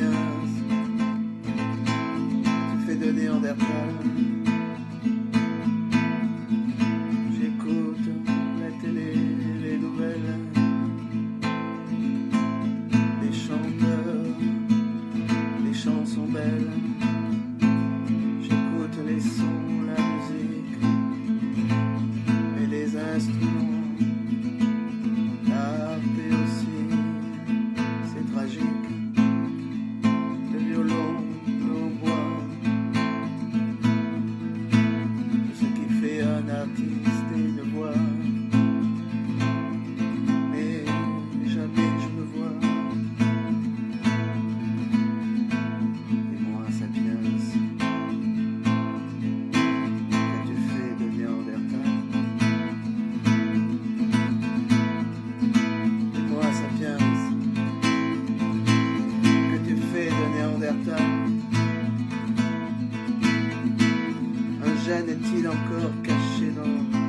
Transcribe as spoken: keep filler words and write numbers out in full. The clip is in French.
sapiens, tu fais de Néandertal. J'écoute la télé, les nouvelles, les chanteurs, les chansons belles. J'écoute les sons, la musique et les instruments. Artiste et une voix, mais jamais je me vois. Et moi, Sapiens, qu'as-tu fait de Néandertal? Et moi, Sapiens, qu'as-tu fait de Néandertal? Un gène est-il encore caché dans